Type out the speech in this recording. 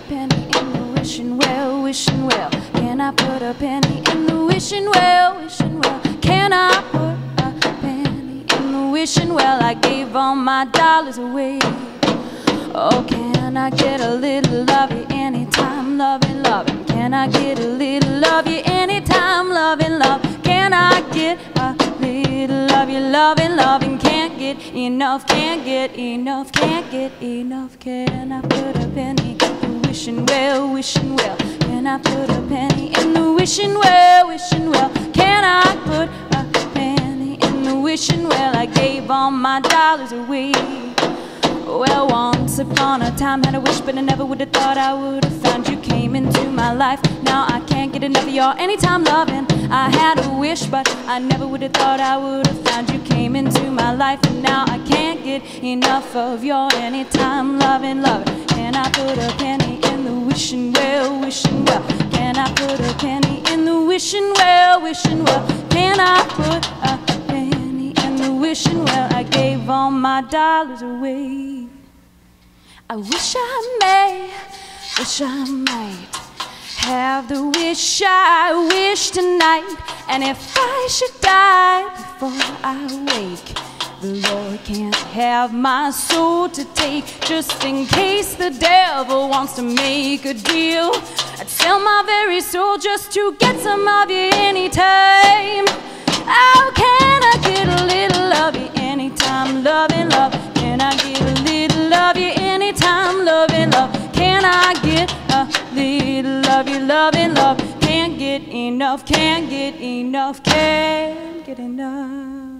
penny in the wishing well, wishing well? Can I put a penny in the wishing well, wishing well? Can I put a penny in the wishing well? I gave all my dollars away. Oh, can I get a little of you anytime, loving, loving? Can I get a little of you anytime, loving, love? Can I get a little of you, loving, loving? Can't get enough, can't get enough, can't get enough. Can I put a penny in the wishing well, wishing well? Can I put a penny in the wishing well, wishing well? Can I put a penny in the wishing well? I gave all my dollars away. Well, once upon a time had a wish, but I never would have thought I would have found you. Came into my life, now I can't get enough of your anytime loving. I had a wish, but I never would have thought I would have found you. Came into my life, and now I can't get enough of your anytime loving, loving. Can I put a penny in the wishing well, wishing well? Can I put a penny in the wishing well, wishing well? Can I put a penny in the wishing well? I gave all my dollars away. I wish I may have the wish I wish tonight. And if I should die before I wake, the Lord can't have my soul to take. Just in case the devil wants to make a deal, I'd sell my very soul just to get some of you anytime. How can I get a little of you anytime, loving, love? Can I get a little of you anytime, loving, love? Can I get a little of you, loving, love? Can't get enough, can't get enough, can't get enough.